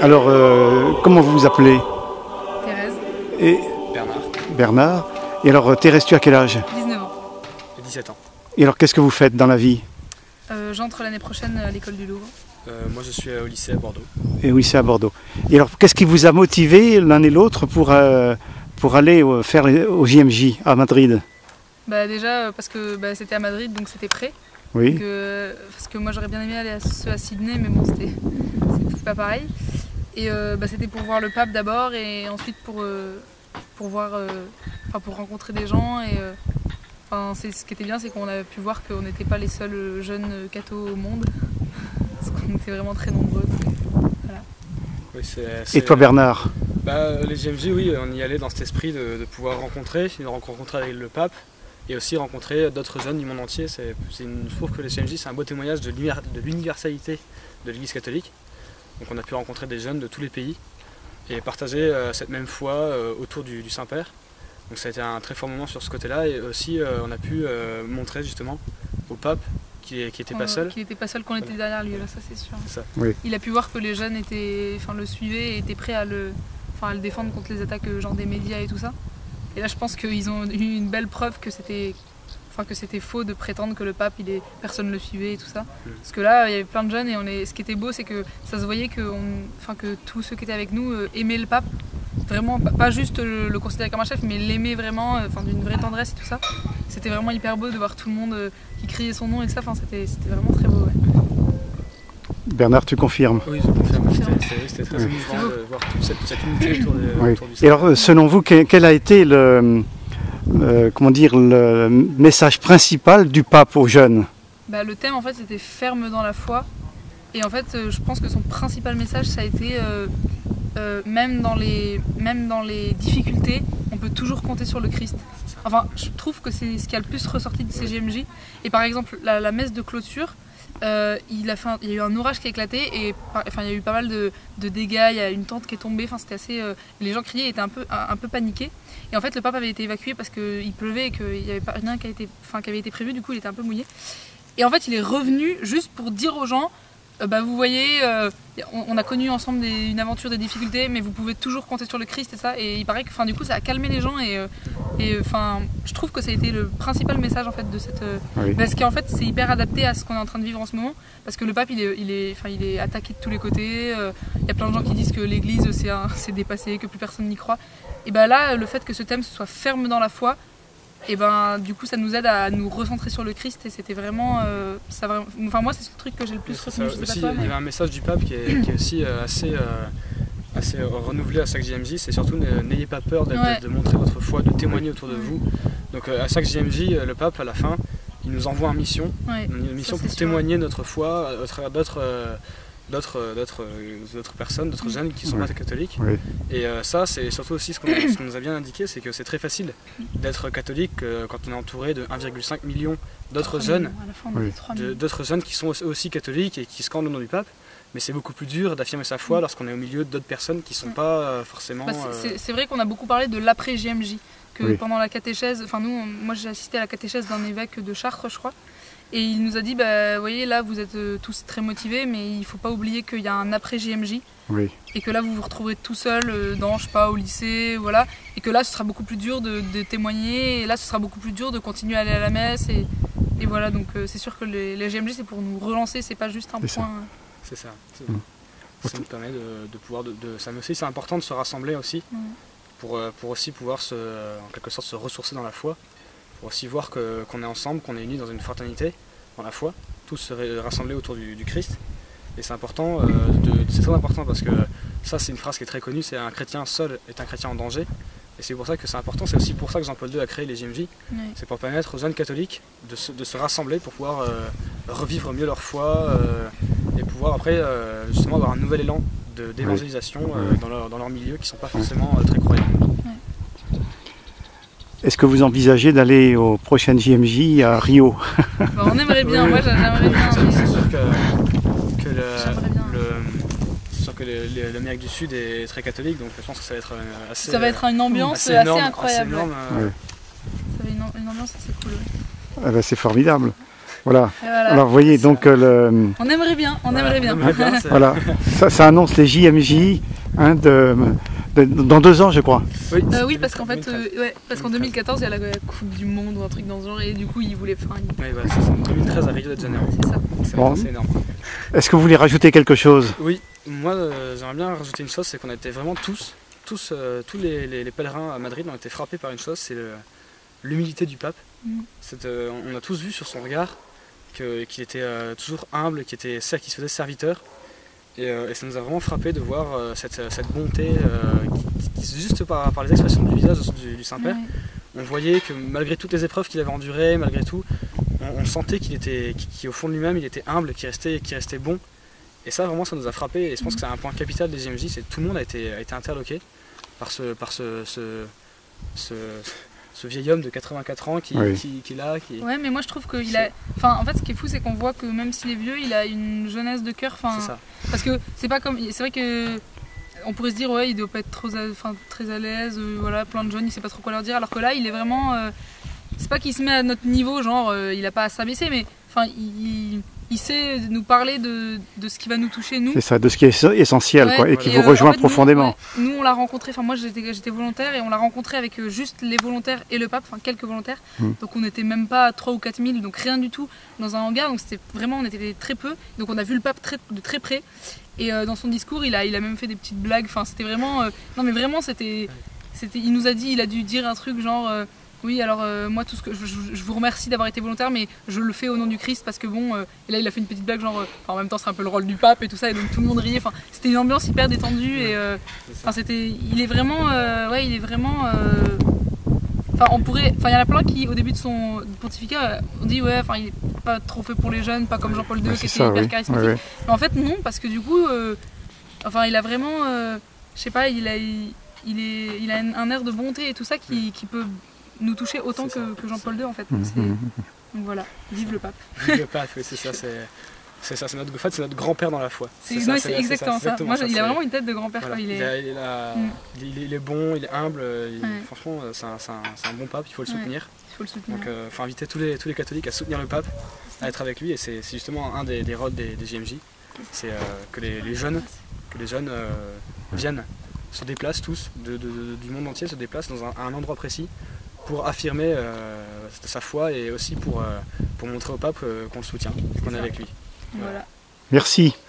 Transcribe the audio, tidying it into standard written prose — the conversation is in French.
Alors, comment vous vous appelez? Thérèse. Et Bernard. Bernard. Et alors, Thérèse, tu as quel âge? 19 ans. Et 17 ans. Et alors, qu'est-ce que vous faites dans la vie? J'entre l'année prochaine à l'école du Louvre. Moi je suis au lycée à Bordeaux. Et oui, c'est à Bordeaux. Et alors, qu'est-ce qui vous a motivé l'un et l'autre pour aller faire au JMJ à Madrid? Déjà parce que c'était à Madrid, donc c'était prêt. Oui. Parce que moi j'aurais bien aimé aller à Sydney, mais bon, c'était pas pareil. Et c'était pour voir le pape d'abord, et ensuite pour rencontrer des gens. Et ce qui était bien, c'est qu'on a pu voir qu'on n'était pas les seuls jeunes cathos au monde, parce qu'on était vraiment très nombreux. Donc, voilà. Oui, Et toi, Bernard? Les JMJ, oui, on y allait dans cet esprit de pouvoir rencontrer avec le pape, et aussi rencontrer d'autres jeunes du monde entier. Je trouve que les JMJ, c'est un beau témoignage de l'universalité de l'Église catholique. Donc on a pu rencontrer des jeunes de tous les pays et partager cette même foi autour du Saint-Père. Donc ça a été un très fort moment sur ce côté-là, et aussi on a pu montrer justement au pape qu'il n'était pas seul. Qu'il n'était pas seul, qu'on était derrière lui, là, ça c'est sûr. Ça. Oui. Il a pu voir que les jeunes le suivaient et étaient prêts à le défendre contre les attaques genre des médias et tout ça. Et là je pense qu'ils ont eu une belle preuve que c'était faux de prétendre que le pape, personne ne le suivait et tout ça. Parce que là, il y avait plein de jeunes, et ce qui était beau, c'est que ça se voyait que tous ceux qui étaient avec nous aimaient le pape. Vraiment, pas juste le considérer comme un chef, mais l'aimer vraiment, d'une vraie tendresse et tout ça. C'était vraiment hyper beau de voir tout le monde qui criait son nom et ça. C'était vraiment très beau. Ouais. Bernard, tu confirmes? Oui, je confirme. C'était très émouvant de voir toute cette unité autour du Saint-Père. Et alors, selon vous, quel a été le message principal du pape aux jeunes? Le thème, en fait, c'était ferme dans la foi. Et en fait, je pense que son principal message, ça a été même dans les difficultés, on peut toujours compter sur le Christ. Enfin, je trouve que c'est ce qui a le plus ressorti de ces JMJ. Et par exemple, la messe de clôture, il y a eu un orage qui a éclaté, et il y a eu pas mal de dégâts. Il y a une tente qui est tombée. C'était assez. Les gens criaient, étaient un peu paniqués. Et en fait, le pape avait été évacué parce qu'il pleuvait et qu'il n'y avait pas rien qui avait été prévu. Du coup, il était un peu mouillé. Et en fait, il est revenu juste pour dire aux gens, vous voyez, on a connu ensemble une aventure, des difficultés, mais vous pouvez toujours compter sur le Christ et ça. Et il paraît que, du coup, ça a calmé les gens. Je trouve que ça a été le principal message en fait de cette. Oui. Parce qu'en fait, c'est hyper adapté à ce qu'on est en train de vivre en ce moment. Parce que le pape, il est attaqué de tous les côtés. Il y a plein de gens qui disent que l'Église c'est dépassé, que plus personne n'y croit. Et là, le fait que ce thème soit ferme dans la foi, et du coup ça nous aide à nous recentrer sur le Christ, et c'était vraiment moi c'est le truc que j'ai le plus retenu. Il y avait un message du pape qui est aussi assez renouvelé à chaque JMJ, c'est surtout n'ayez pas peur de montrer votre foi, de témoigner autour de vous. Donc à chaque JMJ, le pape à la fin, il nous envoie une mission pour témoigner notre foi à d'autres personnes, d'autres jeunes qui ne sont pas catholiques. Oui. Et ça, c'est surtout aussi ce qu'on nous a bien indiqué, c'est que c'est très facile d'être catholique quand on est entouré de 1,5 million d'autres jeunes, d'autres jeunes qui sont aussi catholiques et qui scandent le nom du pape. Mais c'est beaucoup plus dur d'affirmer sa foi lorsqu'on est au milieu d'autres personnes qui ne sont pas forcément... C'est vrai qu'on a beaucoup parlé de l'après-JMJ, que pendant la catéchèse, moi j'ai assisté à la catéchèse d'un évêque de Chartres, je crois. Et il nous a dit, vous voyez, là vous êtes tous très motivés, mais il ne faut pas oublier qu'il y a un après-JMJ. Oui. Et que là vous vous retrouverez tout seul au lycée, voilà. Et que là ce sera beaucoup plus dur de témoigner, et là ce sera beaucoup plus dur de continuer à aller à la messe. Et voilà, donc c'est sûr que les JMJ c'est pour nous relancer, c'est pas juste un point. C'est ça. Ça nous permet de pouvoir... ça me aussi, c'est important de se rassembler aussi, pour aussi pouvoir en quelque sorte se ressourcer dans la foi. Pour aussi voir qu'on est ensemble, qu'on est unis dans une fraternité, dans la foi, tous se rassembler autour du Christ. Et c'est important, c'est très important, parce que ça c'est une phrase qui est très connue, c'est un chrétien seul est un chrétien en danger. Et c'est pour ça que c'est important, c'est aussi pour ça que Jean-Paul II a créé les JMJ. C'est pour permettre aux jeunes catholiques de se rassembler pour pouvoir revivre mieux leur foi et pouvoir après justement avoir un nouvel élan d'évangélisation dans leur milieu qui ne sont pas forcément très croyants. Est-ce que vous envisagez d'aller aux prochaines JMJ à Rio? On aimerait bien, moi j'aimerais bien. C'est sûr que l'Amérique du Sud est très catholique, donc je pense que ça va être assez... Ça va être une ambiance assez incroyable. Assez énorme, Ça va être une ambiance assez cool. Ah c'est formidable. Voilà. Voilà. Alors vous voyez, donc On aimerait bien, on aimerait bien. voilà, ça annonce les JMJ hein, dans 2 ans, je crois. Oui, parce qu'en fait, parce qu'en 2014, il y a la Coupe du Monde ou un truc dans ce genre, et du coup, ils voulaient faire une... Oui, voilà, c'est ça. 2013 à Rio de Janeiro. C'est ça. C'est énorme. Est-ce que vous voulez rajouter quelque chose? Oui, moi j'aimerais bien rajouter une chose, c'est qu'on a été vraiment tous les pèlerins à Madrid ont été frappés par une chose, c'est l'humilité du pape. On a tous vu sur son regard qu'il était toujours humble, qu'il se faisait serviteur. Et ça nous a vraiment frappé de voir cette bonté qui juste par les expressions du visage du Saint-Père. On voyait que malgré toutes les épreuves qu'il avait endurées, malgré tout, on sentait qu'au fond de lui-même, il était humble, qu'il restait bon. Et ça, vraiment, ça nous a frappé. Et je pense que c'est un point capital des JMJ, c'est que tout le monde a été interloqué par ce vieil homme de 84 ans qui est là. Ouais, mais moi je trouve qu'il a... Enfin, en fait, ce qui est fou, c'est qu'on voit que même s'il est vieux, il a une jeunesse de cœur. C'est ça. Parce que c'est pas comme... C'est vrai que... On pourrait se dire, ouais, il doit pas être très à l'aise, voilà, plein de jeunes, il sait pas trop quoi leur dire. Alors que là, il est vraiment... c'est pas qu'il se met à notre niveau, genre, il a pas à s'abaisser, mais... Enfin, il sait nous parler de ce qui va nous toucher, nous. C'est ça, de ce qui est essentiel, quoi, et qui vous rejoint en fait, profondément. Nous, on l'a rencontré, enfin moi j'étais volontaire et on l'a rencontré avec juste les volontaires et le pape, enfin quelques volontaires. Donc on n'était même pas 3 ou 4 000, donc rien du tout dans un hangar, donc c'était vraiment, on était très peu. Donc on a vu le pape de très près et dans son discours il a même fait des petites blagues, enfin c'était vraiment... non mais vraiment il nous a dit, il a dû dire un truc genre... oui, alors moi, tout ce que je vous remercie d'avoir été volontaire, mais je le fais au nom du Christ parce que bon. Et là, il a fait une petite blague, genre. En même temps, c'est un peu le rôle du pape et tout ça, et donc tout le monde riait. Enfin, c'était une ambiance hyper détendue et. Il est vraiment. Ouais, il est vraiment. Enfin, il y en a plein qui, au début de son pontificat, ont dit ouais, enfin, il est pas trop fait pour les jeunes, pas comme Jean-Paul II qui était hyper charismatique. Ouais. Mais en fait, non, parce que du coup, enfin, il a vraiment. Je sais pas, il a un air de bonté et tout ça qui peut nous toucher autant que Jean-Paul II en fait. Donc voilà, vive le pape. Vive le pape, oui, c'est ça, c'est notre grand-père dans la foi. C'est exactement ça. Moi, il a vraiment une tête de grand-père. Voilà. Il est bon, il est humble, franchement, c'est un bon pape, il faut le soutenir. Il faut le soutenir. Donc il faut inviter tous les catholiques à soutenir le pape, à être avec lui, et c'est justement un des rôles des JMJ, c'est que les jeunes viennent, se déplacent tous, du monde entier se déplacent dans un endroit précis, pour affirmer sa foi et aussi pour montrer au pape qu'on le soutient, qu'on est avec lui. Voilà. Merci.